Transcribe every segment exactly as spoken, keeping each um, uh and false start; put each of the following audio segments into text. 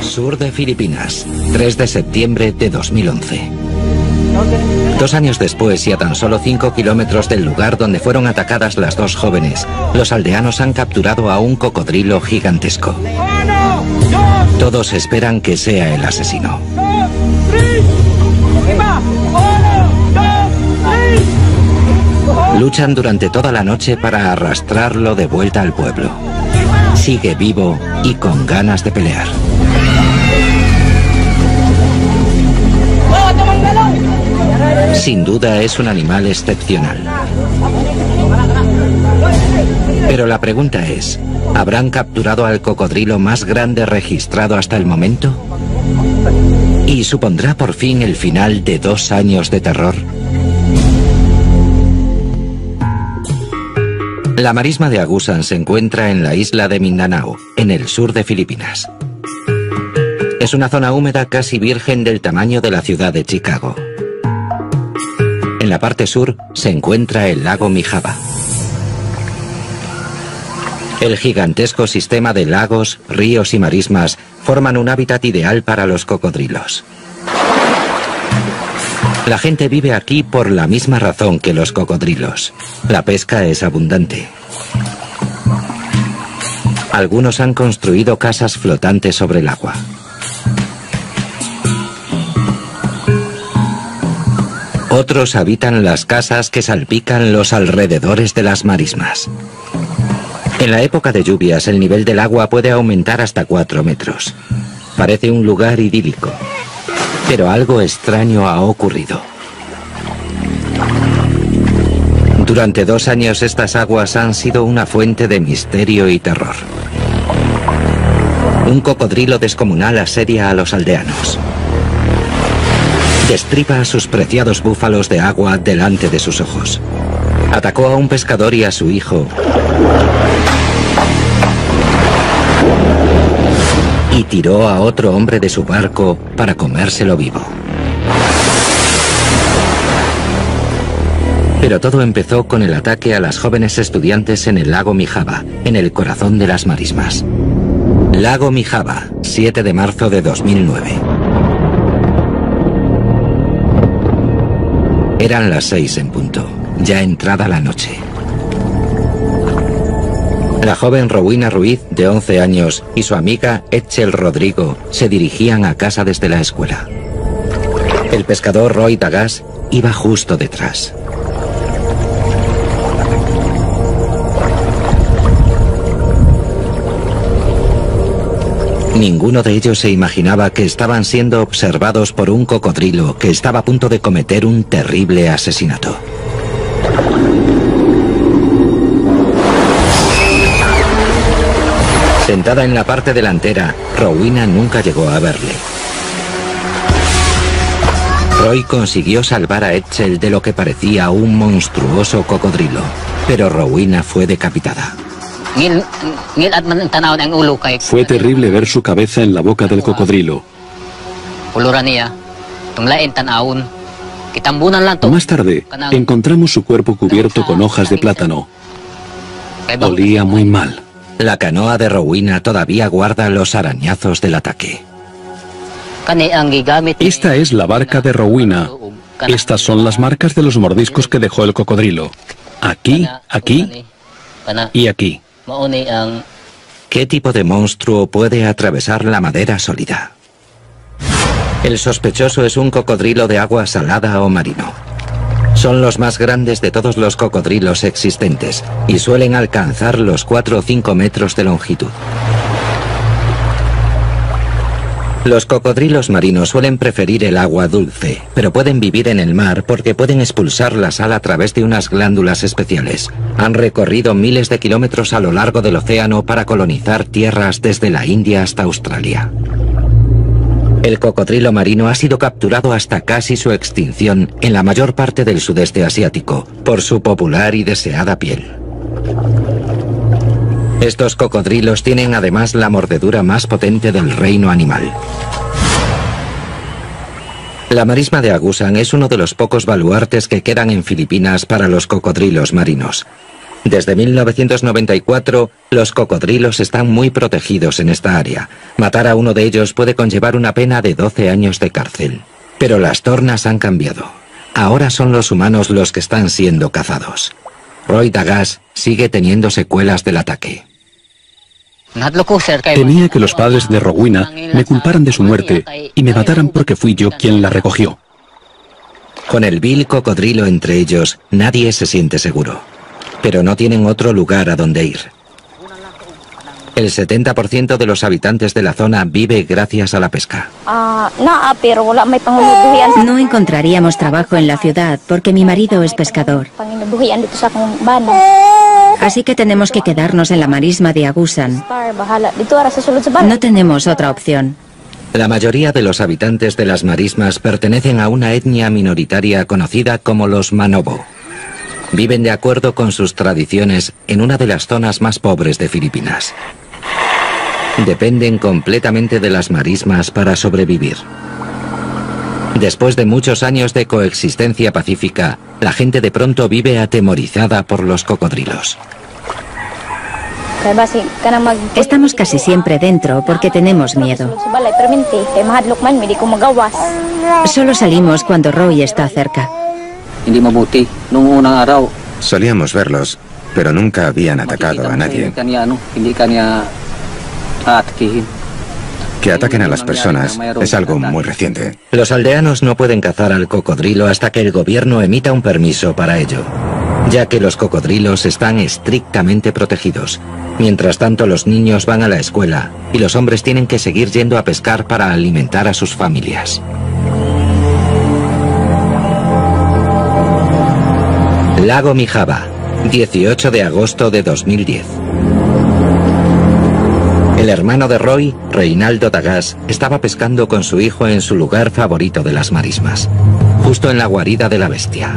Sur de Filipinas, tres de septiembre de dos mil once. Dos años después y a tan solo cinco kilómetros del lugar donde fueron atacadas las dos jóvenes, los aldeanos han capturado a un cocodrilo gigantesco. Todos esperan que sea el asesino. Luchan durante toda la noche para arrastrarlo de vuelta al pueblo. Sigue vivo y con ganas de pelear. Sin duda es un animal excepcional. Pero la pregunta es, ¿habrán capturado al cocodrilo más grande registrado hasta el momento? ¿Y supondrá por fin el final de dos años de terror? La marisma de Agusan se encuentra en la isla de Mindanao, en el sur de Filipinas. Es una zona húmeda casi virgen del tamaño de la ciudad de Chicago. En la parte sur se encuentra el lago Mijaba. El gigantesco sistema de lagos, ríos y marismas forman un hábitat ideal para los cocodrilos. La gente vive aquí por la misma razón que los cocodrilos. La pesca es abundante. Algunos han construido casas flotantes sobre el agua. Otros habitan las casas que salpican los alrededores de las marismas. En la época de lluvias, el nivel del agua puede aumentar hasta cuatro metros. Parece un lugar idílico. Pero algo extraño ha ocurrido. Durante dos años estas aguas han sido una fuente de misterio y terror. Un cocodrilo descomunal asedia a los aldeanos. Destripa a sus preciados búfalos de agua delante de sus ojos. Atacó a un pescador y a su hijo. Y tiró a otro hombre de su barco para comérselo vivo. Pero todo empezó con el ataque a las jóvenes estudiantes en el lago Mijaba, en el corazón de las marismas. Lago Mijaba, siete de marzo de dos mil nueve. Eran las seis en punto, ya entrada la noche. La joven Rowena Ruiz, de once años, y su amiga Etchel Rodrigo se dirigían a casa desde la escuela. El pescador Roy Dagas iba justo detrás. Ninguno de ellos se imaginaba que estaban siendo observados por un cocodrilo que estaba a punto de cometer un terrible asesinato. Sentada en la parte delantera, Rowena nunca llegó a verle. Roy consiguió salvar a Etchel de lo que parecía un monstruoso cocodrilo, pero Rowena fue decapitada. Fue terrible ver su cabeza en la boca del cocodrilo. Más tarde, encontramos su cuerpo cubierto con hojas de plátano. Olía muy mal. La canoa de Rowena todavía guarda los arañazos del ataque. Esta es la barca de Rowena. Estas son las marcas de los mordiscos que dejó el cocodrilo. Aquí, aquí y aquí. ¿Qué tipo de monstruo puede atravesar la madera sólida? El sospechoso es un cocodrilo de agua salada o marino. Son los más grandes de todos los cocodrilos existentes y suelen alcanzar los cuatro o cinco metros de longitud. Los cocodrilos marinos suelen preferir el agua dulce, pero pueden vivir en el mar porque pueden expulsar la sal a través de unas glándulas especiales. Han recorrido miles de kilómetros a lo largo del océano para colonizar tierras desde la India hasta Australia. El cocodrilo marino ha sido capturado hasta casi su extinción en la mayor parte del sudeste asiático, por su popular y deseada piel. Estos cocodrilos tienen además la mordedura más potente del reino animal. La marisma de Agusan es uno de los pocos baluartes que quedan en Filipinas para los cocodrilos marinos. Desde mil novecientos noventa y cuatro, los cocodrilos están muy protegidos en esta área. Matar a uno de ellos puede conllevar una pena de doce años de cárcel. Pero las tornas han cambiado. Ahora son los humanos los que están siendo cazados. Roy Dagas sigue teniendo secuelas del ataque. Temía que los padres de Rowena me culparan de su muerte y me mataran porque fui yo quien la recogió. Con el vil cocodrilo entre ellos, nadie se siente seguro. Pero no tienen otro lugar a donde ir. El setenta por ciento de los habitantes de la zona vive gracias a la pesca. No encontraríamos trabajo en la ciudad porque mi marido es pescador. Así que tenemos que quedarnos en la marisma de Agusan. No tenemos otra opción. La mayoría de los habitantes de las marismas pertenecen a una etnia minoritaria conocida como los Manobo. Viven de acuerdo con sus tradiciones en una de las zonas más pobres de Filipinas. Dependen completamente de las marismas para sobrevivir. Después de muchos años de coexistencia pacífica, la gente de pronto vive atemorizada por los cocodrilos. Estamos casi siempre dentro porque tenemos miedo. Solo salimos cuando Roy está cerca. Solíamos verlos, pero nunca habían atacado a nadie. Que ataquen a las personas es algo muy reciente. Los aldeanos no pueden cazar al cocodrilo hasta que el gobierno emita un permiso para ello, ya que los cocodrilos están estrictamente protegidos. Mientras tanto, los niños van a la escuela y los hombres tienen que seguir yendo a pescar para alimentar a sus familias. Lago Mijaba, dieciocho de agosto de dos mil diez. El hermano de Roy, Reinaldo Dagas, estaba pescando con su hijo en su lugar favorito de las marismas, justo en la guarida de la bestia.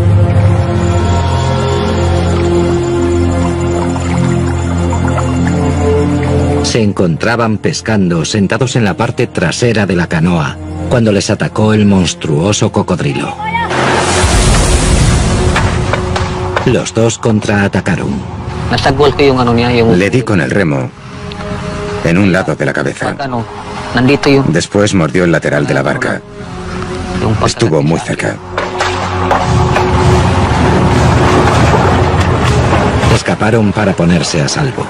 Se encontraban pescando sentados en la parte trasera de la canoa cuando les atacó el monstruoso cocodrilo. Los dos contraatacaron. Le di con el remo en un lado de la cabeza. Después mordió el lateral de la barca. Estuvo muy cerca. Escaparon para ponerse a salvo.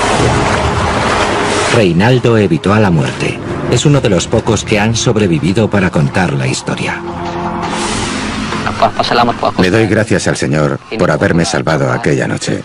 Reinaldo evitó a la muerte. Es uno de los pocos que han sobrevivido para contar la historia. Le doy gracias al Señor por haberme salvado aquella noche.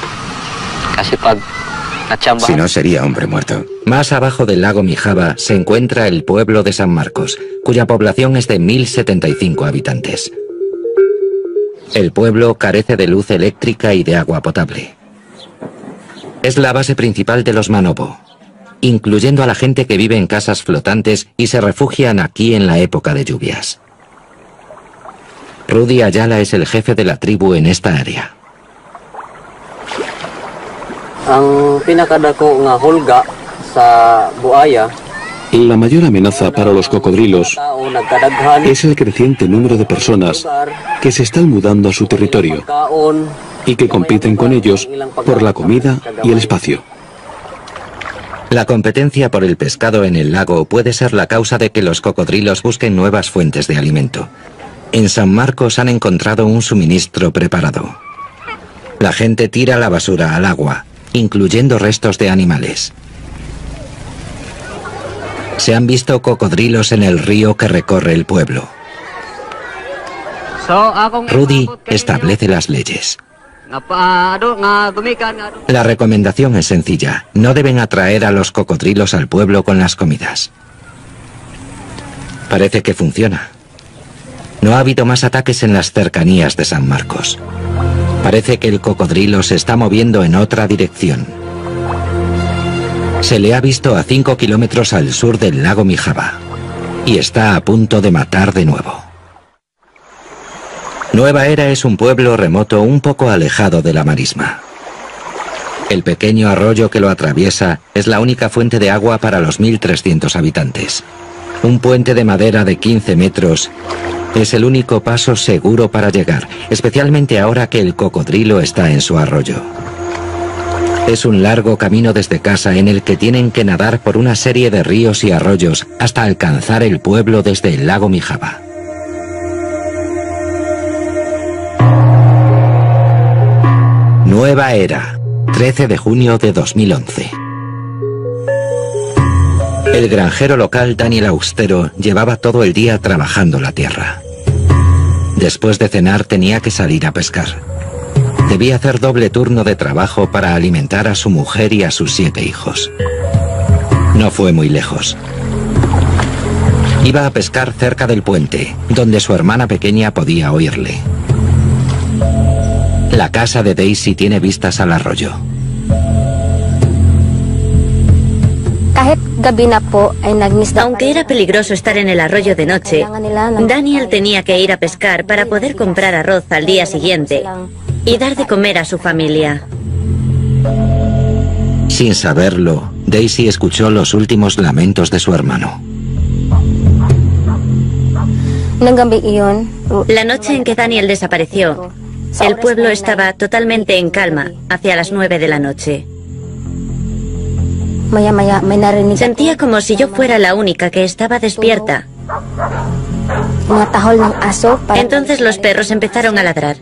Si no, sería hombre muerto. Más abajo del lago Mijaba se encuentra el pueblo de San Marcos, cuya población es de mil setenta y cinco habitantes. El pueblo carece de luz eléctrica y de agua potable. Es la base principal de los Manobo, incluyendo a la gente que vive en casas flotantes y se refugian aquí en la época de lluvias. Rudy Ayala es el jefe de la tribu en esta área. La mayor amenaza para los cocodrilos es el creciente número de personas que se están mudando a su territorio y que compiten con ellos por la comida y el espacio. La competencia por el pescado en el lago puede ser la causa de que los cocodrilos busquen nuevas fuentes de alimento. En San Marcos han encontrado un suministro preparado. La gente tira la basura al agua, incluyendo restos de animales. Se han visto cocodrilos en el río que recorre el pueblo. Rudy establece las leyes. La recomendación es sencilla. No deben atraer a los cocodrilos al pueblo con las comidas. Parece que funciona. No ha habido más ataques en las cercanías de San Marcos. Parece que el cocodrilo se está moviendo en otra dirección. Se le ha visto a cinco kilómetros al sur del lago Mijaba y está a punto de matar de nuevo. Nueva Era es un pueblo remoto un poco alejado de la marisma. El pequeño arroyo que lo atraviesa es la única fuente de agua para los mil trescientos habitantes. Un puente de madera de quince metros Es el único paso seguro para llegar, especialmente ahora que el cocodrilo está en su arroyo. Es un largo camino desde casa en el que tienen que nadar por una serie de ríos y arroyos hasta alcanzar el pueblo desde el lago Mijaba. Nueva era, trece de junio de dos mil once. El granjero local Daniel Austero llevaba todo el día trabajando la tierra. Después de cenar tenía que salir a pescar. Debía hacer doble turno de trabajo para alimentar a su mujer y a sus siete hijos. No fue muy lejos. Iba a pescar cerca del puente, donde su hermana pequeña podía oírle. La casa de Daisy tiene vistas al arroyo. Aunque era peligroso estar en el arroyo de noche, Daniel tenía que ir a pescar para poder comprar arroz al día siguiente y dar de comer a su familia. Sin saberlo, Daisy escuchó los últimos lamentos de su hermano. La noche en que Daniel desapareció, el pueblo estaba totalmente en calma hacia las nueve de la noche. Sentía como si yo fuera la única que estaba despierta. Entonces los perros empezaron a ladrar.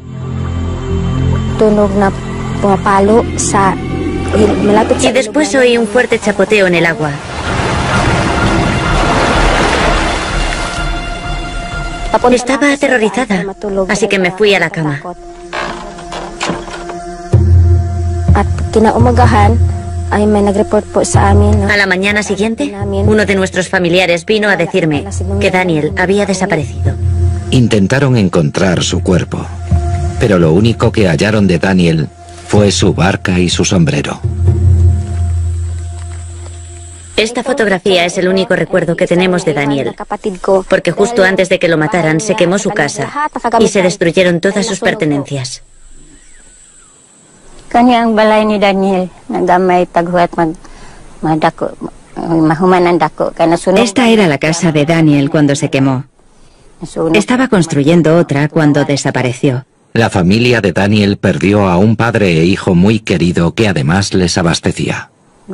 Y después oí un fuerte chapoteo en el agua. Estaba aterrorizada, así que me fui a la cama. A la mañana siguiente, uno de nuestros familiares vino a decirme que Daniel había desaparecido. Intentaron encontrar su cuerpo, pero lo único que hallaron de Daniel fue su barca y su sombrero. Esta fotografía es el único recuerdo que tenemos de Daniel, porque justo antes de que lo mataran se quemó su casa y se destruyeron todas sus pertenencias. Esta era la casa de Daniel cuando se quemó. Estaba construyendo otra cuando desapareció. La familia de Daniel perdió a un padre e hijo muy querido que además les abastecía.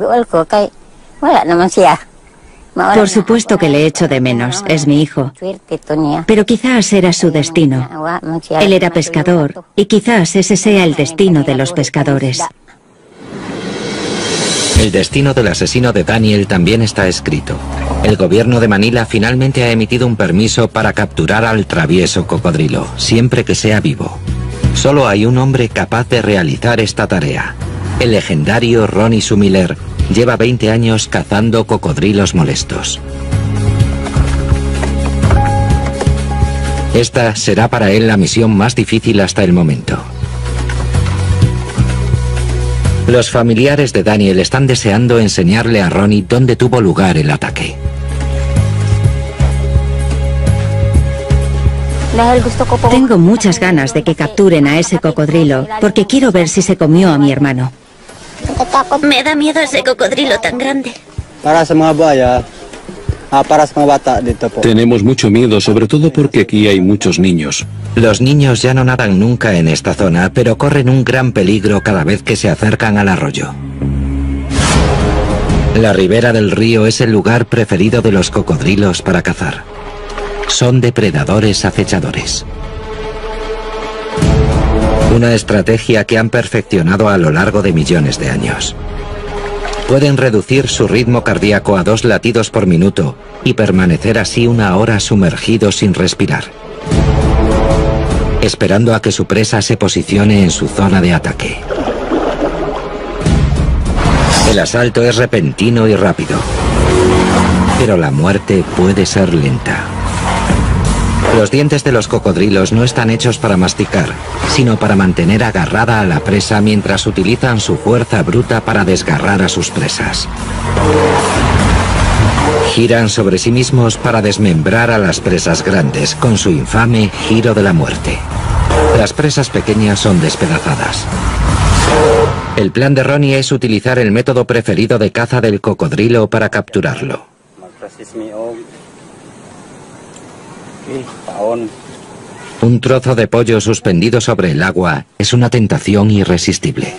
Por supuesto que le echo de menos, es mi hijo. Pero quizás era su destino. Él era pescador y quizás ese sea el destino de los pescadores. El destino del asesino de Daniel también está escrito. El gobierno de Manila finalmente ha emitido un permiso para capturar al travieso cocodrilo, siempre que sea vivo. Solo hay un hombre capaz de realizar esta tarea. El legendario Ronnie Sumiller lleva veinte años cazando cocodrilos molestos. Esta será para él la misión más difícil hasta el momento. Los familiares de Daniel están deseando enseñarle a Ronnie dónde tuvo lugar el ataque. Tengo muchas ganas de que capturen a ese cocodrilo, porque quiero ver si se comió a mi hermano. Me da miedo ese cocodrilo tan grande. Tenemos mucho miedo, sobre todo porque aquí hay muchos niños. Los niños ya no nadan nunca en esta zona, pero corren un gran peligro cada vez que se acercan al arroyo. La ribera del río es el lugar preferido de los cocodrilos para cazar. Son depredadores acechadores. Una estrategia que han perfeccionado a lo largo de millones de años. Pueden reducir su ritmo cardíaco a dos latidos por minuto y permanecer así una hora sumergidos sin respirar, esperando a que su presa se posicione en su zona de ataque. El asalto es repentino y rápido, pero la muerte puede ser lenta. Los dientes de los cocodrilos no están hechos para masticar, sino para mantener agarrada a la presa mientras utilizan su fuerza bruta para desgarrar a sus presas. Giran sobre sí mismos para desmembrar a las presas grandes con su infame giro de la muerte. Las presas pequeñas son despedazadas. El plan de Ronnie es utilizar el método preferido de caza del cocodrilo para capturarlo. Un trozo de pollo suspendido sobre el agua es una tentación irresistible.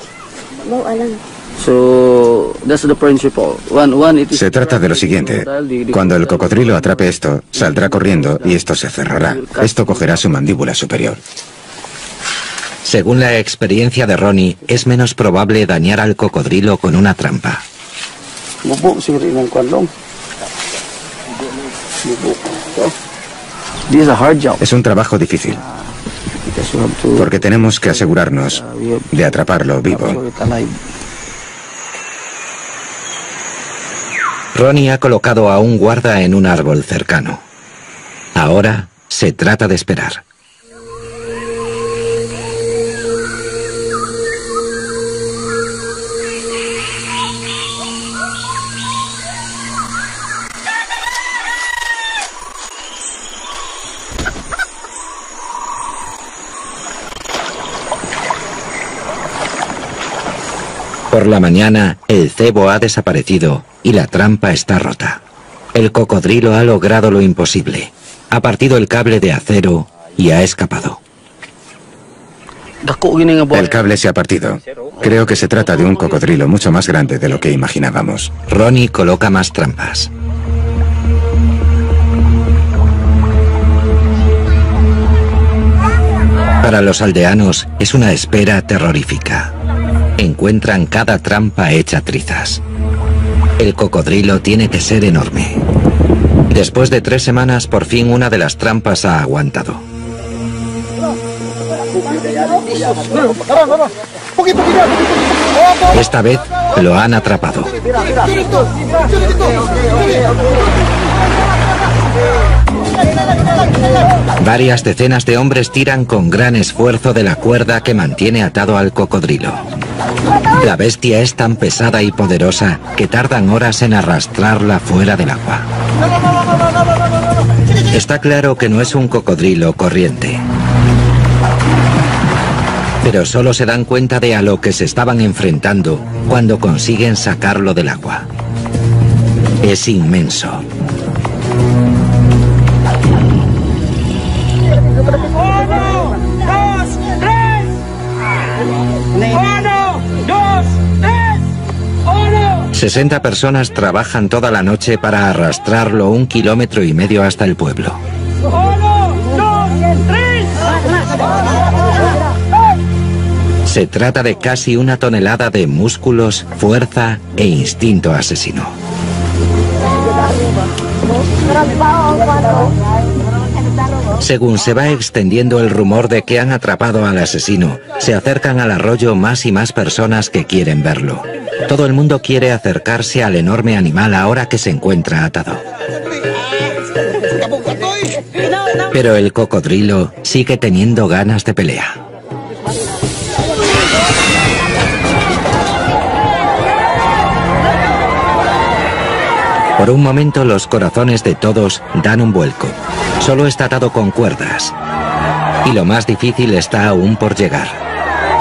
Se trata de lo siguiente. Cuando el cocodrilo atrape esto, saldrá corriendo y esto se cerrará. Esto cogerá su mandíbula superior. Según la experiencia de Ronnie, es menos probable dañar al cocodrilo con una trampa. Es un trabajo difícil, porque tenemos que asegurarnos de atraparlo vivo. Ronnie ha colocado a un guarda en un árbol cercano. Ahora se trata de esperar. Por la mañana, el cebo ha desaparecido y la trampa está rota. El cocodrilo ha logrado lo imposible. Ha partido el cable de acero y ha escapado. El cable se ha partido. Creo que se trata de un cocodrilo mucho más grande de lo que imaginábamos. Ronnie coloca más trampas. Para los aldeanos es una espera terrorífica. Encuentran cada trampa hecha trizas. El cocodrilo tiene que ser enorme. Después de tres semanas, por fin una de las trampas ha aguantado. Esta vez lo han atrapado. Varias decenas de hombres tiran con gran esfuerzo de la cuerda que mantiene atado al cocodrilo. La bestia es tan pesada y poderosa que tardan horas en arrastrarla fuera del agua. Está claro que no es un cocodrilo corriente. Pero solo se dan cuenta de a lo que se estaban enfrentando cuando consiguen sacarlo del agua. Es inmenso. sesenta personas trabajan toda la noche para arrastrarlo un kilómetro y medio hasta el pueblo. Se trata de casi una tonelada de músculos, fuerza e instinto asesino. Según se va extendiendo el rumor de que han atrapado al asesino, se acercan al arroyo más y más personas que quieren verlo. Todo el mundo quiere acercarse al enorme animal ahora que se encuentra atado. Pero el cocodrilo sigue teniendo ganas de pelea. Por un momento los corazones de todos dan un vuelco. Solo está atado con cuerdas. Y lo más difícil está aún por llegar.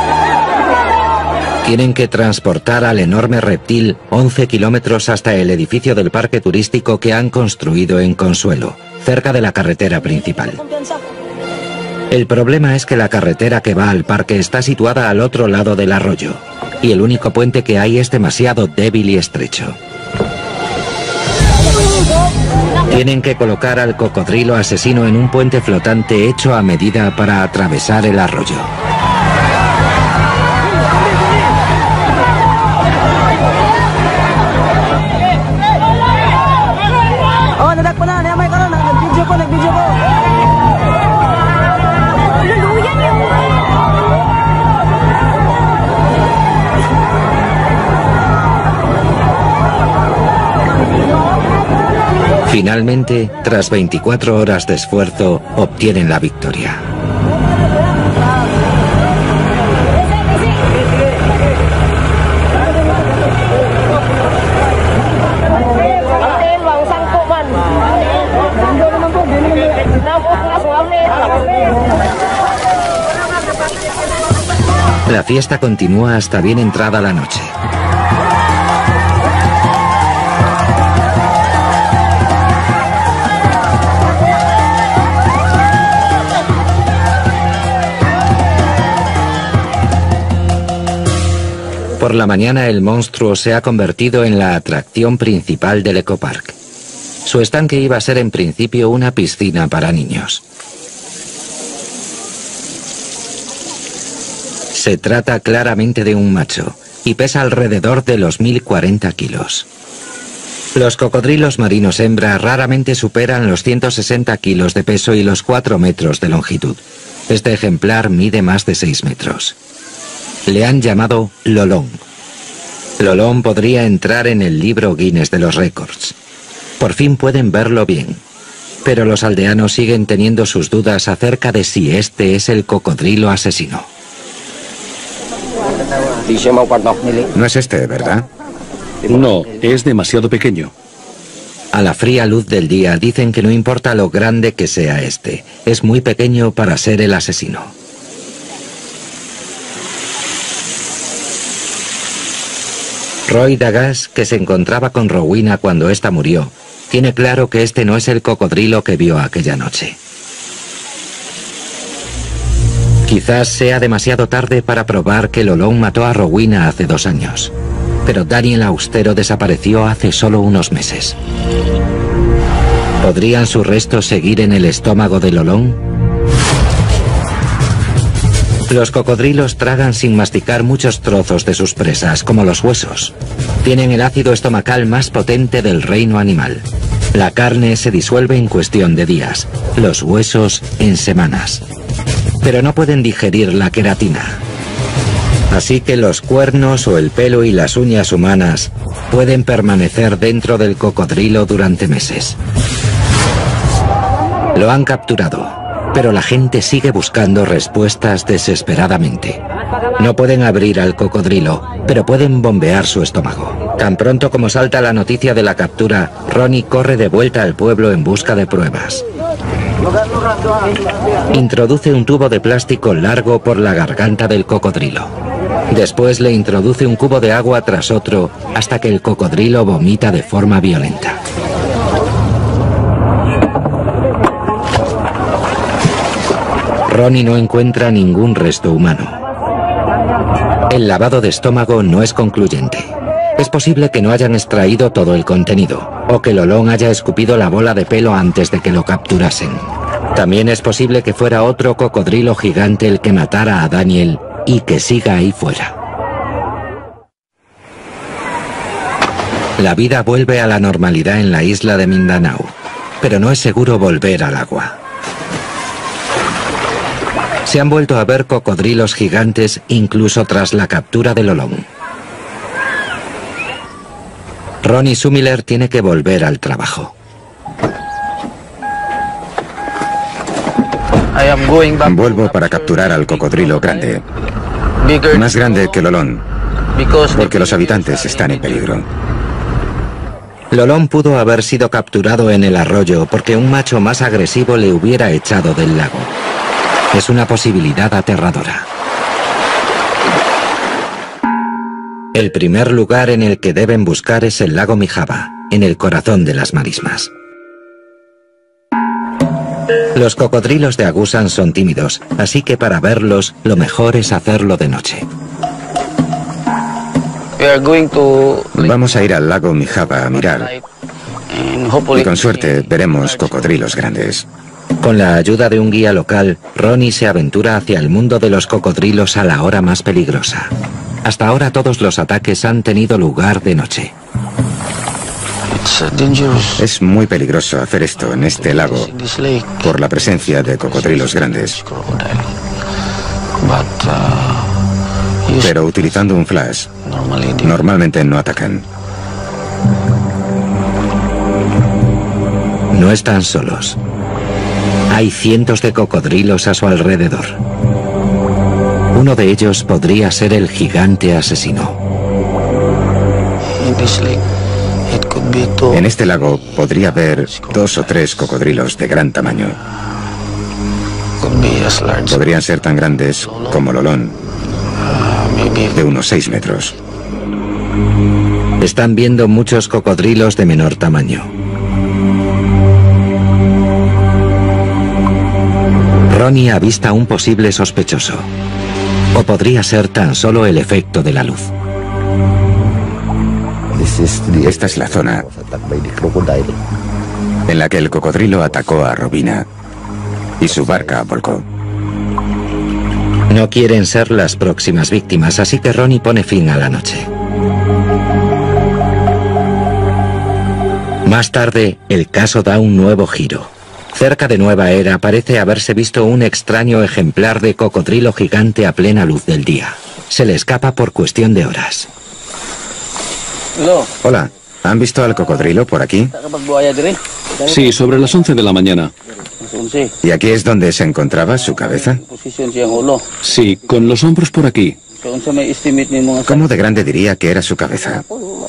Tienen que transportar al enorme reptil once kilómetros hasta el edificio del parque turístico que han construido en Consuelo, cerca de la carretera principal. El problema es que la carretera que va al parque está situada al otro lado del arroyo, y el único puente que hay es demasiado débil y estrecho. Tienen que colocar al cocodrilo asesino en un puente flotante hecho a medida para atravesar el arroyo. Finalmente, tras veinticuatro horas de esfuerzo, obtienen la victoria. La fiesta continúa hasta bien entrada la noche. Por la mañana el monstruo se ha convertido en la atracción principal del ecopark. Su estanque iba a ser en principio una piscina para niños. Se trata claramente de un macho y pesa alrededor de los mil cuarenta kilos. Los cocodrilos marinos hembra raramente superan los ciento sesenta kilos de peso y los cuatro metros de longitud. Este ejemplar mide más de seis metros. Le han llamado Lolón. Lolón podría entrar en el libro Guinness de los récords. Por fin pueden verlo bien. Pero los aldeanos siguen teniendo sus dudas acerca de si este es el cocodrilo asesino. No es este, ¿verdad? No, es demasiado pequeño. A la fría luz del día dicen que no importa lo grande que sea este, es muy pequeño para ser el asesino. Roy Dagas, que se encontraba con Rowena cuando ésta murió, tiene claro que este no es el cocodrilo que vio aquella noche. Quizás sea demasiado tarde para probar que Lolón mató a Rowena hace dos años, pero Daniel Austero desapareció hace solo unos meses. ¿Podrían sus restos seguir en el estómago de Lolón? Los cocodrilos tragan sin masticar muchos trozos de sus presas, como los huesos. Tienen el ácido estomacal más potente del reino animal. La carne se disuelve en cuestión de días, los huesos en semanas. Pero no pueden digerir la queratina. Así que los cuernos o el pelo y las uñas humanas pueden permanecer dentro del cocodrilo durante meses. Lo han capturado. Pero la gente sigue buscando respuestas desesperadamente. No pueden abrir al cocodrilo, pero pueden bombear su estómago. Tan pronto como salta la noticia de la captura, Ronnie corre de vuelta al pueblo en busca de pruebas. Introduce un tubo de plástico largo por la garganta del cocodrilo. Después le introduce un cubo de agua tras otro hasta que el cocodrilo vomita de forma violenta. Ronnie no encuentra ningún resto humano. El lavado de estómago no es concluyente. Es posible que no hayan extraído todo el contenido, o que Lolón haya escupido la bola de pelo antes de que lo capturasen. También es posible que fuera otro cocodrilo gigante el que matara a Daniel y que siga ahí fuera. La vida vuelve a la normalidad en la isla de Mindanao, pero no es seguro volver al agua. Se han vuelto a ver cocodrilos gigantes incluso tras la captura de Lolón. Ronnie Sumiller tiene que volver al trabajo. Vuelvo para capturar al cocodrilo grande. Más grande que Lolón, porque los habitantes están en peligro. Lolón pudo haber sido capturado en el arroyo porque un macho más agresivo le hubiera echado del lago. Es una posibilidad aterradora. El primer lugar en el que deben buscar es el lago Mijaba, en el corazón de las marismas. Los cocodrilos de Agusan son tímidos, así que para verlos, lo mejor es hacerlo de noche. Vamos a ir al lago Mijaba a mirar. Y con suerte veremos cocodrilos grandes. Con la ayuda de un guía local, Ronnie se aventura hacia el mundo de los cocodrilos a la hora más peligrosa. Hasta ahora todos los ataques han tenido lugar de noche. Es muy peligroso hacer esto en este lago por la presencia de cocodrilos grandes. Pero utilizando un flash, normalmente no atacan. No están solos. Hay cientos de cocodrilos a su alrededor. Uno de ellos podría ser el gigante asesino. En este lago podría haber dos o tres cocodrilos de gran tamaño. Podrían ser tan grandes como Lolón, de unos seis metros. Están viendo muchos cocodrilos de menor tamaño. Ronnie avista un posible sospechoso. O podría ser tan solo el efecto de la luz. Esta es la zona en la que el cocodrilo atacó a Robina y su barca volcó. No quieren ser las próximas víctimas, así que Ronnie pone fin a la noche. Más tarde, el caso da un nuevo giro. Cerca de Nueva Era parece haberse visto un extraño ejemplar de cocodrilo gigante a plena luz del día. Se le escapa por cuestión de horas. Hola, ¿han visto al cocodrilo por aquí? Sí, sobre las once de la mañana. ¿Y aquí es donde se encontraba su cabeza? Sí, con los hombros por aquí. ¿Cómo de grande diría que era su cabeza?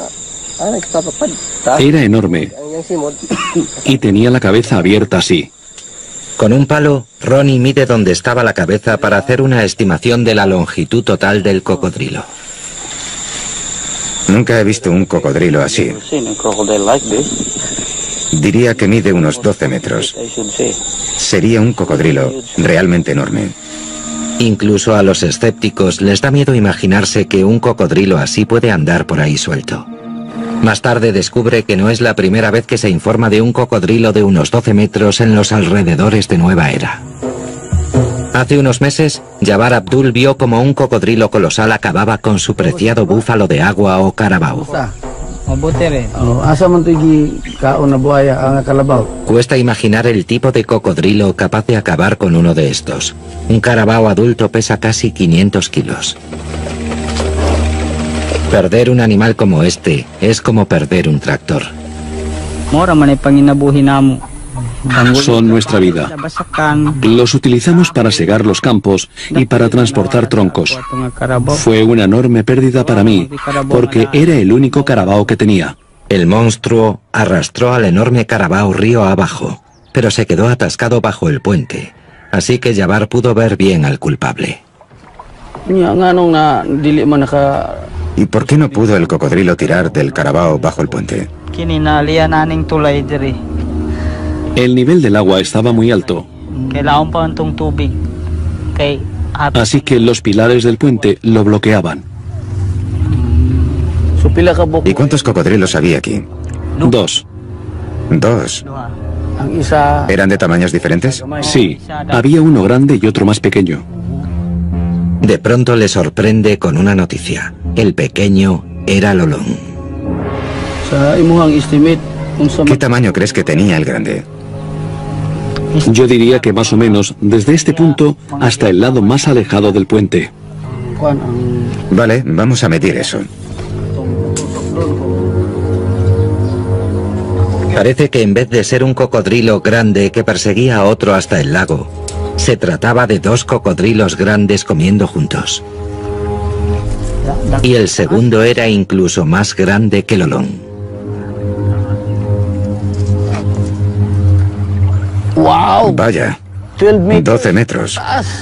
Era enorme. Y tenía la cabeza abierta así. Con un palo, Ronnie mide dónde estaba la cabeza para hacer una estimación de la longitud total del cocodrilo. Nunca he visto un cocodrilo así. Diría que mide unos doce metros. Sería un cocodrilo realmente enorme. Incluso a los escépticos les da miedo imaginarse que un cocodrilo así puede andar por ahí suelto. Más tarde descubre que no es la primera vez que se informa de un cocodrilo de unos doce metros en los alrededores de Nueva Era. Hace unos meses, Jabbar Abdul vio como un cocodrilo colosal acababa con su preciado búfalo de agua o carabao. Cuesta imaginar el tipo de cocodrilo capaz de acabar con uno de estos. Un carabao adulto pesa casi quinientos kilos. Perder un animal como este es como perder un tractor. Son nuestra vida. Los utilizamos para segar los campos y para transportar troncos. Fue una enorme pérdida para mí, porque era el único carabao que tenía. El monstruo arrastró al enorme carabao río abajo, pero se quedó atascado bajo el puente, así que Jabbar pudo ver bien al culpable. ¿Y por qué no pudo el cocodrilo tirar del carabao bajo el puente? El nivel del agua estaba muy alto, así que los pilares del puente lo bloqueaban. ¿Y cuántos cocodrilos había aquí? Dos. Dos. ¿Eran de tamaños diferentes? Sí, había uno grande y otro más pequeño. De pronto le sorprende con una noticia. El pequeño era Lolong. ¿Qué tamaño crees que tenía el grande? Yo diría que más o menos desde este punto hasta el lado más alejado del puente. Vale, vamos a medir eso. Parece que en vez de ser un cocodrilo grande que perseguía a otro hasta el lago, se trataba de dos cocodrilos grandes comiendo juntos. Y el segundo era incluso más grande que Lolong. ¡Wow! Vaya, doce metros.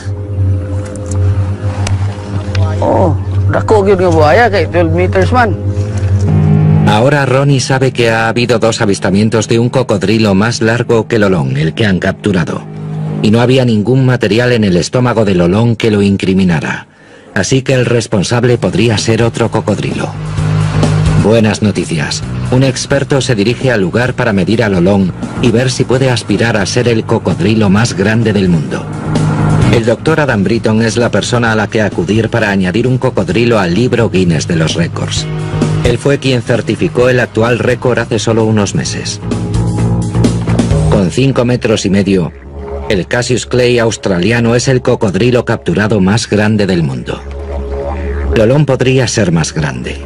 Oh, dako gyud nga buhaya kay twelve meters man. Ahora Ronnie sabe que ha habido dos avistamientos de un cocodrilo más largo que Lolong, el que han capturado. Y no había ningún material en el estómago de Lolong que lo incriminara. Así que el responsable podría ser otro cocodrilo. Buenas noticias. Un experto se dirige al lugar para medir a Lolong y ver si puede aspirar a ser el cocodrilo más grande del mundo. El doctor Adam Britton es la persona a la que acudir para añadir un cocodrilo al libro Guinness de los récords. Él fue quien certificó el actual récord hace solo unos meses. Con cinco metros y medio, el Cassius Clay australiano es el cocodrilo capturado más grande del mundo. Lolong podría ser más grande.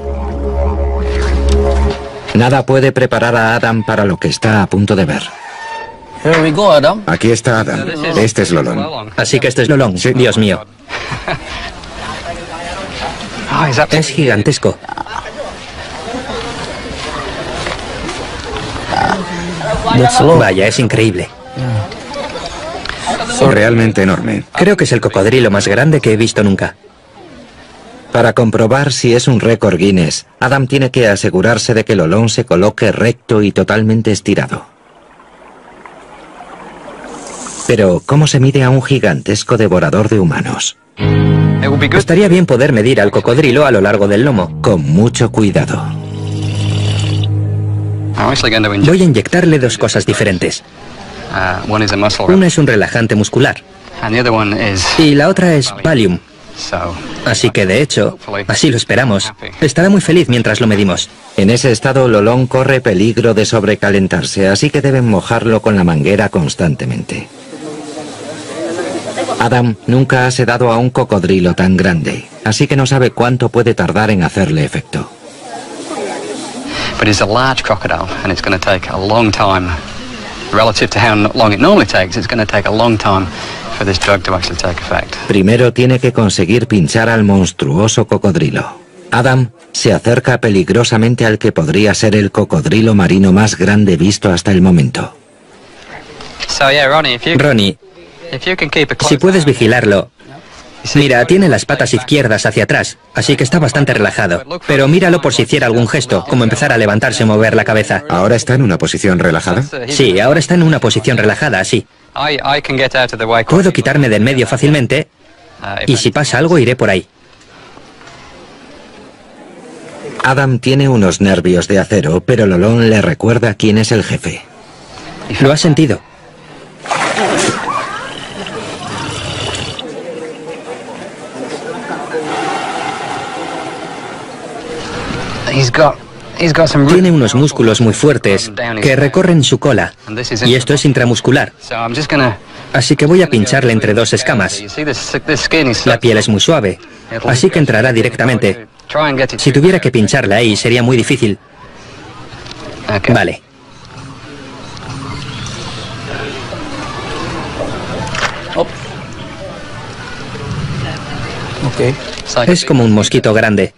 Nada puede preparar a Adam para lo que está a punto de ver. Here we go, Adam. Aquí está Adam. Este es Lolong. Así que este es Lolong. Sí. Dios mío. Es gigantesco. Vaya, es increíble. Realmente enorme. Creo que es el cocodrilo más grande que he visto nunca. Para comprobar si es un récord Guinness, Adam tiene que asegurarse de que Lolong se coloque recto y totalmente estirado. Pero, ¿cómo se mide a un gigantesco devorador de humanos? Estaría bien poder medir al cocodrilo a lo largo del lomo. Con mucho cuidado. Voy a inyectarle dos cosas diferentes. Una es un relajante muscular y la otra es Valium. Así que, de hecho, así lo esperamos. Estará muy feliz mientras lo medimos. En ese estado, Lolón corre peligro de sobrecalentarse, así que deben mojarlo con la manguera constantemente. Adam nunca ha sedado a un cocodrilo tan grande, así que no sabe cuánto puede tardar en hacerle efecto. But it's a large crocodile, and it's going to take a long time. Relative to how long it normally takes, it's going to take a long time for this drug to actually take effect. Primero tiene que conseguir pinchar al monstruoso cocodrilo. Adam se acerca peligrosamente al que podría ser el cocodrilo marino más grande visto hasta el momento. So, yeah, Ronnie, if you, Ronnie, if you can keep a close si puedes eye- vigilarlo... Mira, tiene las patas izquierdas hacia atrás, así que está bastante relajado. Pero míralo por si hiciera algún gesto, como empezar a levantarse o mover la cabeza. ¿Ahora está en una posición relajada? Sí, ahora está en una posición relajada, sí. I, I can get out of the way Puedo quitarme del medio fácilmente uh, if y si pasa algo iré por ahí. Adam tiene unos nervios de acero, pero Lolón le recuerda quién es el jefe. Lo has sentido. He's got, he's got some Tiene unos músculos muy fuertes que recorren su cola y esto es intramuscular. So I'm just gonna Así que voy a pincharle entre dos escamas. You see this, this skin is La piel es muy suave, así que entrará directamente. Try and get it. Si tuviera que pincharle ahí sería muy difícil. Okay. Vale. Okay. It's like a Es big- como un mosquito grande.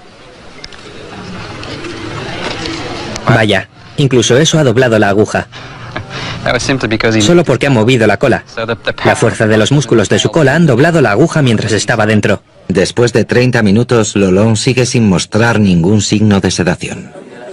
Vaya, incluso eso ha doblado la aguja, That was simply because he solo porque ha movido la cola. so the, the La power- fuerza de los músculos de su cola han doblado la aguja mientras estaba dentro. Después de treinta minutos, Lolón sigue sin mostrar ningún signo de sedación.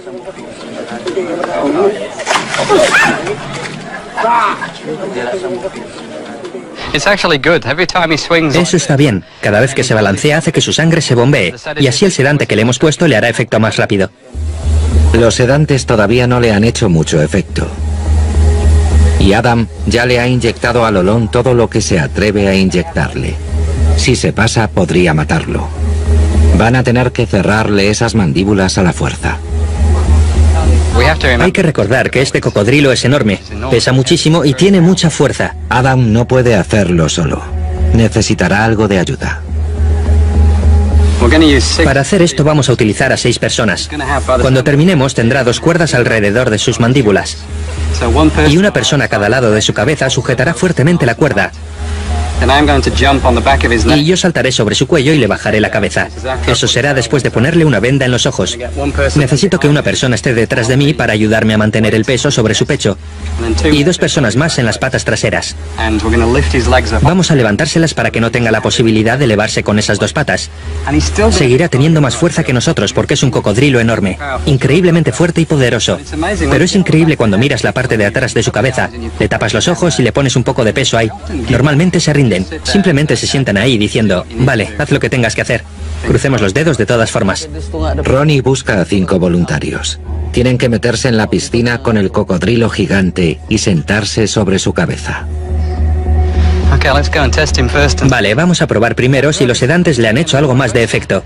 It's actually good. Every time he swings, Eso está bien. Cada vez que se balancea hace que su sangre se bombee y así el sedante que le hemos puesto le hará efecto más rápido. Los sedantes todavía no le han hecho mucho efecto. Y Adam ya le ha inyectado a Lolón todo lo que se atreve a inyectarle. Si se pasa, podría matarlo. Van a tener que cerrarle esas mandíbulas a la fuerza. we have to remember Hay que recordar que este cocodrilo es enorme, pesa muchísimo y tiene mucha fuerza. Adam no puede hacerlo solo. Necesitará algo de ayuda. we're going to use six. Para hacer esto vamos a utilizar a seis personas. Cuando terminemos tendrá dos cuerdas alrededor de sus mandíbulas So one person. y una persona a cada lado de su cabeza sujetará fuertemente la cuerda And I'm going to jump on the back of his neck. y yo saltaré sobre su cuello y le bajaré la cabeza. Eso será después de ponerle una venda en los ojos. One person. Necesito que una persona esté detrás de mí para ayudarme a mantener el peso sobre su pecho And then two. y dos personas más en las patas traseras. And we're going to lift his legs up. Vamos a levantárselas para que no tenga la posibilidad de elevarse con esas dos patas. And he's still. Seguirá teniendo más fuerza que nosotros porque es un cocodrilo enorme, increíblemente fuerte y poderoso. Pero es increíble cuando miras la parte de atrás de su cabeza, le tapas los ojos y le pones un poco de peso ahí. Normalmente se rinden, simplemente se sientan ahí diciendo, vale, haz lo que tengas que hacer. Crucemos los dedos de todas formas. Ronnie busca a cinco voluntarios. Tienen que meterse en la piscina con el cocodrilo gigante y sentarse sobre su cabeza. Okay, let's go and test him first. And Vale, vamos a probar primero si los sedantes le han hecho algo más de efecto.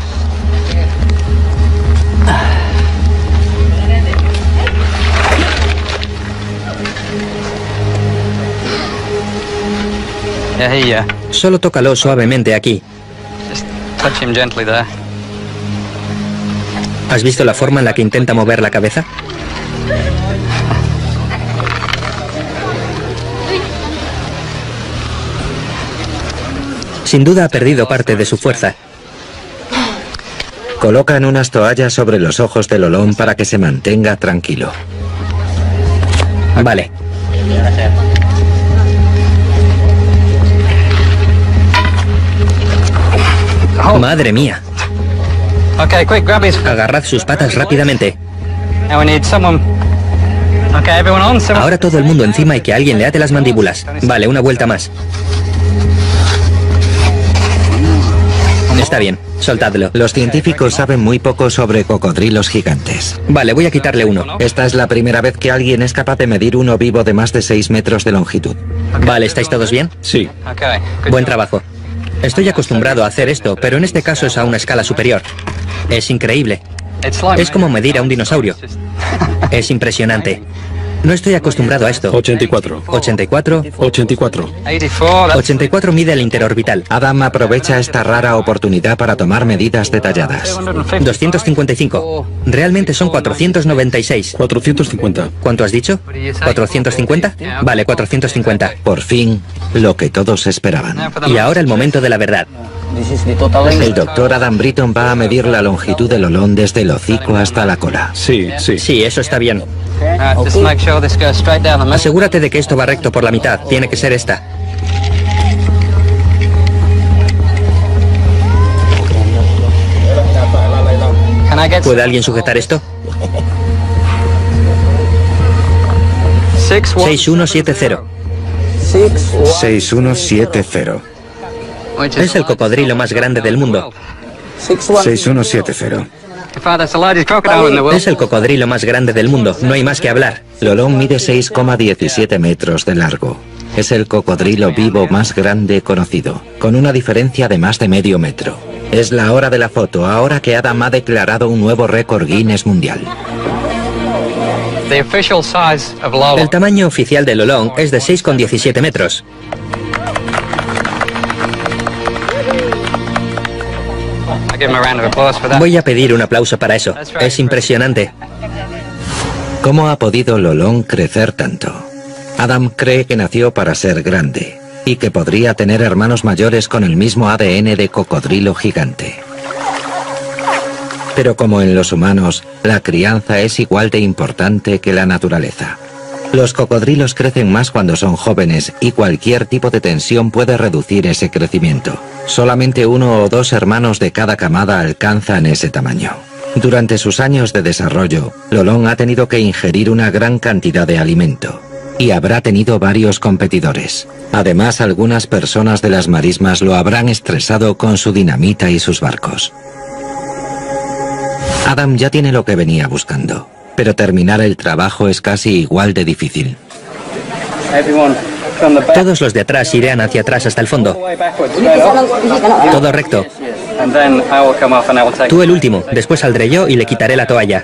yeah, he, uh, Solo tócalo suavemente aquí. just touch him gently there. ¿Has visto la forma en la que intenta mover la cabeza? Sin duda ha perdido parte de su fuerza. Colocan unas toallas sobre los ojos de Lolón para que se mantenga tranquilo. Vale. Madre mía. Okay, quick, grab his. Agarrad sus patas rápidamente. Now we need someone. Okay, everyone on. Someone. Ahora todo el mundo encima y que alguien le ate las mandíbulas. Vale, una vuelta más. Está bien, soltadlo. Los científicos saben muy poco sobre cocodrilos gigantes. Vale, voy a quitarle uno. Esta es la primera vez que alguien es capaz de medir uno vivo de más de seis metros de longitud. Vale, ¿estáis todos bien? Sí. Buen trabajo. Estoy acostumbrado a hacer esto, pero en este caso es a una escala superior. Es increíble. Es como medir a un dinosaurio. Es impresionante. No estoy acostumbrado a esto. ochenta y cuatro. ochenta y cuatro. ochenta y cuatro. ochenta y cuatro mide el interorbital. Adam aprovecha esta rara oportunidad para tomar medidas detalladas. doscientos cincuenta y cinco. Realmente son cuatrocientos noventa y seis. cuatrocientos cincuenta. ¿Cuánto has dicho? ¿cuatrocientos cincuenta? Vale, cuatrocientos cincuenta. Por fin, lo que todos esperaban. Y ahora el momento de la verdad. El doctor Adam Britton va a medir la longitud del olón desde el hocico hasta la cola. Sí, sí. Sí, eso está bien. Asegúrate de que esto va recto por la mitad. Tiene que ser esta. ¿Puede alguien sujetar esto? seis uno siete cero. seis uno siete cero. Es el cocodrilo más grande del mundo. seis uno siete cero. Es el cocodrilo más grande del mundo. No hay más que hablar. Lolón mide seis coma diecisiete metros de largo. Es el cocodrilo vivo más grande conocido, con una diferencia de más de medio metro. Es la hora de la foto, ahora que Adam ha declarado un nuevo récord Guinness mundial. El tamaño oficial del Lolón es de seis coma diecisiete metros. Voy a pedir un aplauso para eso. Es impresionante. ¿Cómo ha podido Lolón crecer tanto? Adam cree que nació para ser grande y que podría tener hermanos mayores con el mismo A D N de cocodrilo gigante. Pero como en los humanos, la crianza es igual de importante que la naturaleza. Los cocodrilos crecen más cuando son jóvenes y cualquier tipo de tensión puede reducir ese crecimiento. Solamente uno o dos hermanos de cada camada alcanzan ese tamaño. Durante sus años de desarrollo, Lolón ha tenido que ingerir una gran cantidad de alimento y habrá tenido varios competidores. Además, algunas personas de las marismas lo habrán estresado con su dinamita y sus barcos. Adam ya tiene lo que venía buscando, pero terminar el trabajo es casi igual de difícil. Todos los de atrás irán hacia atrás hasta el fondo. Todo recto. Tú el último, después saldré yo y le quitaré la toalla.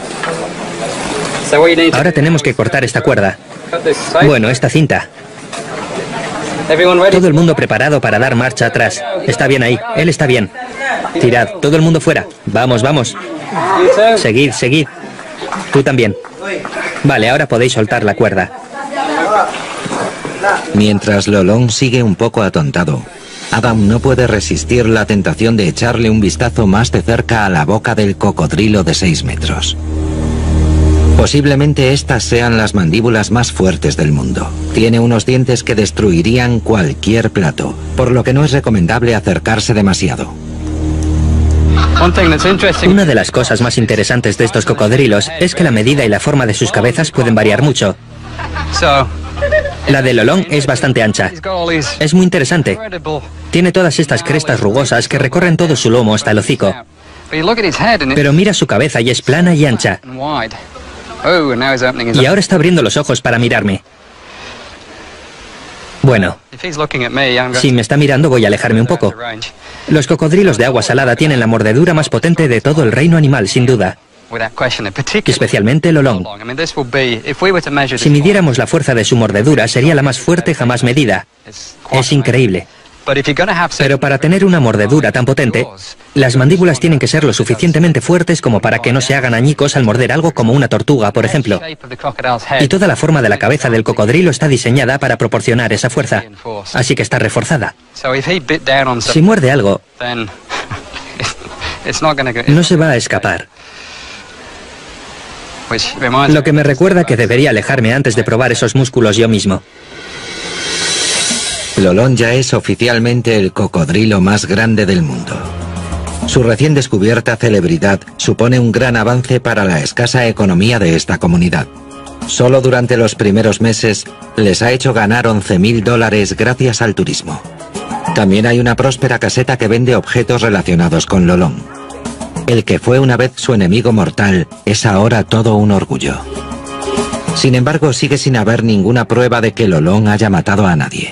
Ahora tenemos que cortar esta cuerda. Bueno, esta cinta. Todo el mundo preparado para dar marcha atrás. Está bien ahí, él está bien. Tirad, todo el mundo fuera. Vamos, vamos. Seguid, seguid. Tú también. Vale, ahora podéis soltar la cuerda. Mientras Lolón sigue un poco atontado, Adam no puede resistir la tentación de echarle un vistazo más de cerca a la boca del cocodrilo de seis metros. Posiblemente estas sean las mandíbulas más fuertes del mundo. Tiene unos dientes que destruirían cualquier plato, por lo que no es recomendable acercarse demasiado. Una de las cosas más interesantes de estos cocodrilos es que la medida y la forma de sus cabezas pueden variar mucho. La de Lolón es bastante ancha. Es muy interesante. Tiene todas estas crestas rugosas que recorren todo su lomo hasta el hocico. Pero mira su cabeza y es plana y ancha. Y ahora está abriendo los ojos para mirarme. Bueno, si me está mirando voy a alejarme un poco. Los cocodrilos de agua salada tienen la mordedura más potente de todo el reino animal, sin duda. Especialmente el Lolón. Si midiéramos la fuerza de su mordedura, sería la más fuerte jamás medida. Es increíble. Pero para tener una mordedura tan potente, las mandíbulas tienen que ser lo suficientemente fuertes como para que no se hagan añicos al morder algo como una tortuga, por ejemplo. Y toda la forma de la cabeza del cocodrilo está diseñada para proporcionar esa fuerza. Así que está reforzada. Si muerde algo, no se va a escapar. Lo que me recuerda que debería alejarme antes de probar esos músculos yo mismo. Lolón ya es oficialmente el cocodrilo más grande del mundo. Su recién descubierta celebridad supone un gran avance para la escasa economía de esta comunidad. Solo durante los primeros meses les ha hecho ganar once mil dólares gracias al turismo. También hay una próspera caseta que vende objetos relacionados con Lolón. El que fue una vez su enemigo mortal es ahora todo un orgullo. Sin embargo, sigue sin haber ninguna prueba de que Lolón haya matado a nadie.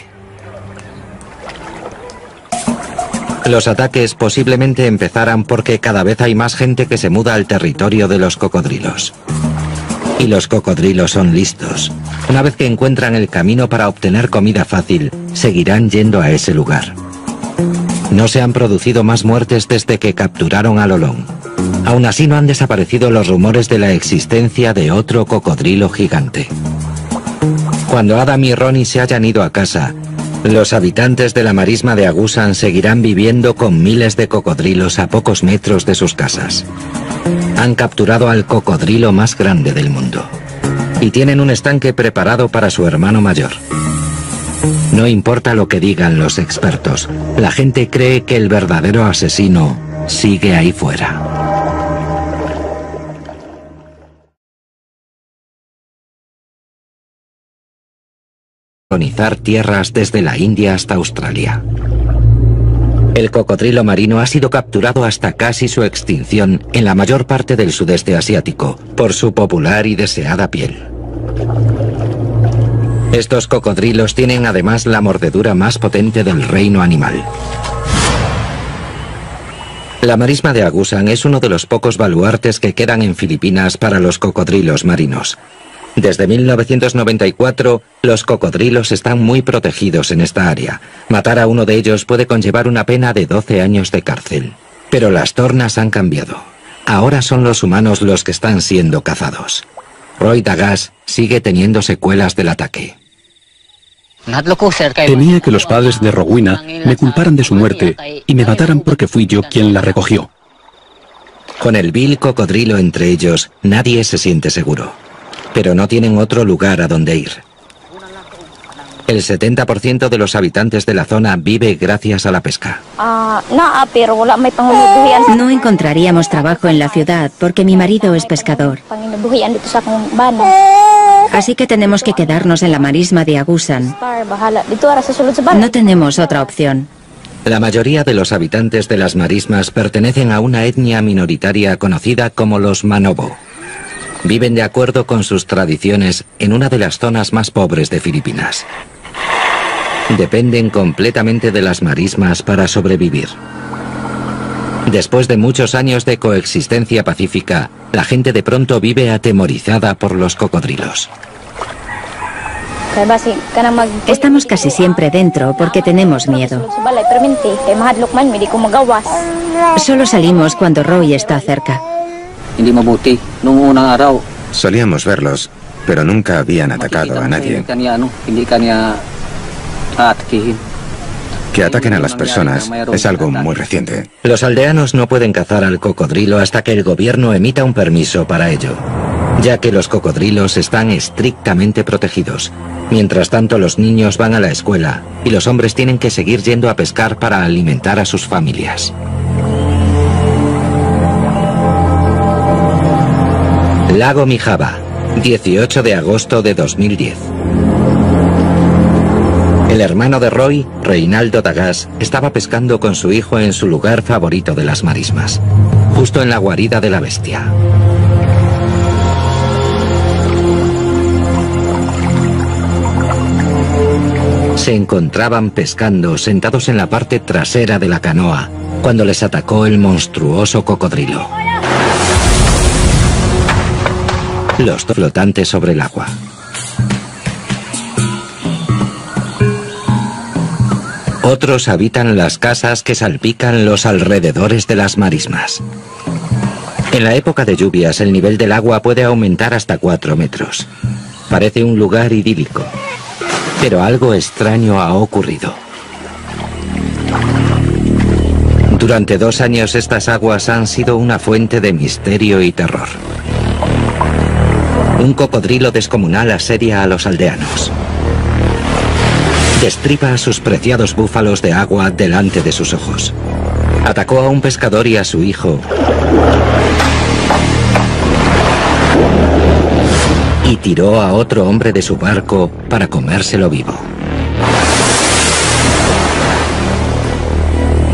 Los ataques posiblemente empezaran porque cada vez hay más gente que se muda al territorio de los cocodrilos. Y los cocodrilos son listos. Una vez que encuentran el camino para obtener comida fácil, seguirán yendo a ese lugar. No se han producido más muertes desde que capturaron a Lolón. Aún así no han desaparecido los rumores de la existencia de otro cocodrilo gigante. Cuando Adam y Ronnie se hayan ido a casa, los habitantes de la marisma de Agusan seguirán viviendo con miles de cocodrilos a pocos metros de sus casas. Han capturado al cocodrilo más grande del mundo. Y tienen un estanque preparado para su hermano mayor. No importa lo que digan los expertos, la gente cree que el verdadero asesino sigue ahí fuera. Colonizar tierras desde la India hasta Australia. El cocodrilo marino ha sido capturado hasta casi su extinción en la mayor parte del sudeste asiático por su popular y deseada piel. Estos cocodrilos tienen además la mordedura más potente del reino animal. La marisma de Agusan es uno de los pocos baluartes que quedan en Filipinas para los cocodrilos marinos. Desde mil novecientos noventa y cuatro, los cocodrilos están muy protegidos en esta área. Matar a uno de ellos puede conllevar una pena de doce años de cárcel. Pero las tornas han cambiado. Ahora son los humanos los que están siendo cazados. Roy Dagas sigue teniendo secuelas del ataque. Temía que los padres de Rowena me culparan de su muerte y me mataran porque fui yo quien la recogió. Con el vil cocodrilo entre ellos, nadie se siente seguro. Pero no tienen otro lugar a donde ir. El setenta por ciento de los habitantes de la zona vive gracias a la pesca. No encontraríamos trabajo en la ciudad porque mi marido es pescador. Así que tenemos que quedarnos en la marisma de Agusan. No tenemos otra opción. La mayoría de los habitantes de las marismas pertenecen a una etnia minoritaria conocida como los Manobo. Viven de acuerdo con sus tradiciones en una de las zonas más pobres de Filipinas. Dependen completamente de las marismas para sobrevivir. Después de muchos años de coexistencia pacífica, la gente de pronto vive atemorizada por los cocodrilos. Estamos casi siempre dentro porque tenemos miedo. Solo salimos cuando Roy está cerca. Solíamos verlos, pero nunca habían atacado a nadie. Que ataquen a las personas es algo muy reciente. Los aldeanos no pueden cazar al cocodrilo hasta que el gobierno emita un permiso para ello, ya que los cocodrilos están estrictamente protegidos. Mientras tanto, los niños van a la escuela y los hombres tienen que seguir yendo a pescar para alimentar a sus familias. Lago Mijaba, dieciocho de agosto de dos mil diez. El hermano de Roy, Reinaldo Dagas, estaba pescando con su hijo en su lugar favorito de las marismas, justo en la guarida de la bestia. Se encontraban pescando sentados en la parte trasera de la canoa cuando les atacó el monstruoso cocodrilo. Los dos flotantes sobre el agua. Otros habitan las casas que salpican los alrededores de las marismas. En la época de lluvias, el nivel del agua puede aumentar hasta cuatro metros. Parece un lugar idílico. Pero algo extraño ha ocurrido. Durante dos años estas aguas han sido una fuente de misterio y terror. Un cocodrilo descomunal asedia a los aldeanos. Destripa a sus preciados búfalos de agua delante de sus ojos. Atacó a un pescador y a su hijo. Y tiró a otro hombre de su barco para comérselo vivo.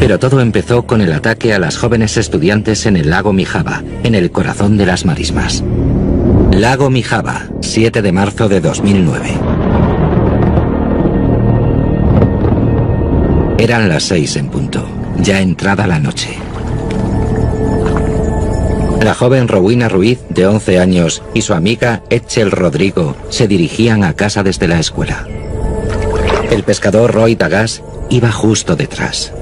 Pero todo empezó con el ataque a las jóvenes estudiantes en el lago Mijava, en el corazón de las marismas. Lago Mijava, siete de marzo de dos mil nueve. Eran las seis en punto, ya entrada la noche. La joven Rowena Ruiz, de once años, y su amiga Etchel Rodrigo se dirigían a casa desde la escuela. El pescador Roy Dagas iba justo detrás.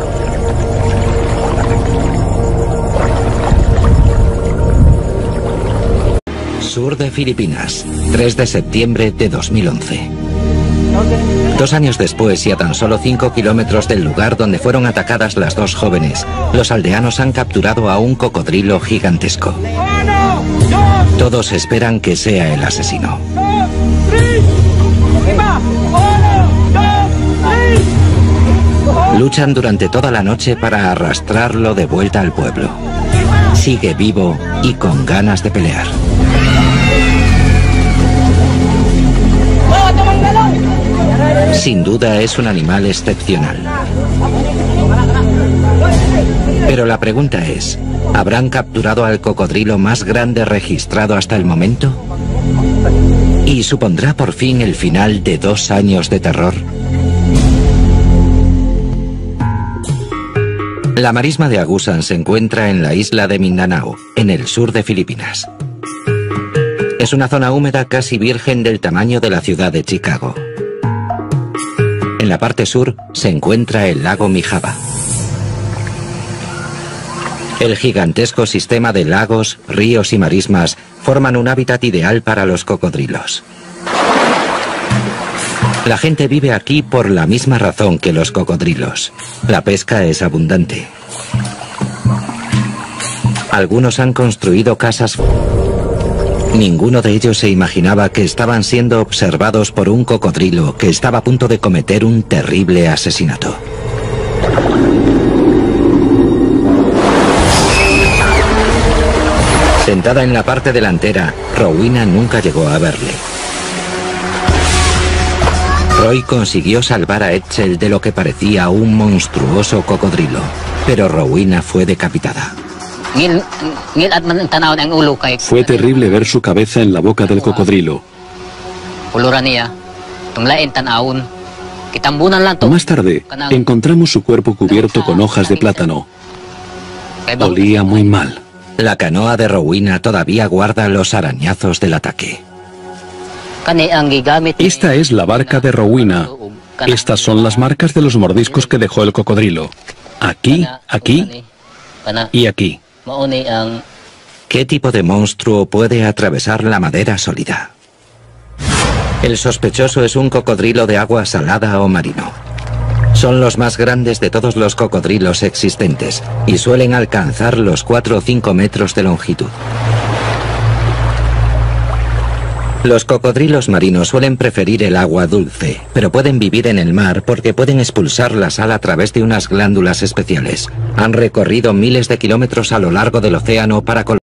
Sur de Filipinas, tres de septiembre de dos mil once. Dos años después y a tan solo cinco kilómetros del lugar donde fueron atacadas las dos jóvenes, los aldeanos han capturado a un cocodrilo gigantesco. Todos esperan que sea el asesino. Luchan durante toda la noche para arrastrarlo de vuelta al pueblo. Sigue vivo y con ganas de pelear. Sin duda es un animal excepcional. Pero la pregunta es, ¿habrán capturado al cocodrilo más grande registrado hasta el momento? ¿Y supondrá por fin el final de dos años de terror? La marisma de Agusan se encuentra en la isla de Mindanao, en el sur de Filipinas. Es una zona húmeda casi virgen del tamaño de la ciudad de Chicago. En la parte sur se encuentra el lago Mijava. El gigantesco sistema de lagos, ríos y marismas forman un hábitat ideal para los cocodrilos. La gente vive aquí por la misma razón que los cocodrilos. La pesca es abundante. Algunos han construido casas. Ninguno de ellos se imaginaba que estaban siendo observados por un cocodrilo que estaba a punto de cometer un terrible asesinato. Sentada en la parte delantera, Rowena nunca llegó a verle. Roy consiguió salvar a Etchel de lo que parecía un monstruoso cocodrilo, pero Rowena fue decapitada. Fue terrible ver su cabeza en la boca del cocodrilo. Más tarde, encontramos su cuerpo cubierto con hojas de plátano. Olía muy mal. La canoa de Rowena todavía guarda los arañazos del ataque. Esta es la barca de Rowena. Estas son las marcas de los mordiscos que dejó el cocodrilo. Aquí, aquí y aquí. ¿Qué tipo de monstruo puede atravesar la madera sólida? El sospechoso es un cocodrilo de agua salada o marino. Son los más grandes de todos los cocodrilos existentes y suelen alcanzar los cuatro o cinco metros de longitud. Los cocodrilos marinos suelen preferir el agua dulce, pero pueden vivir en el mar porque pueden expulsar la sal a través de unas glándulas especiales. Han recorrido miles de kilómetros a lo largo del océano para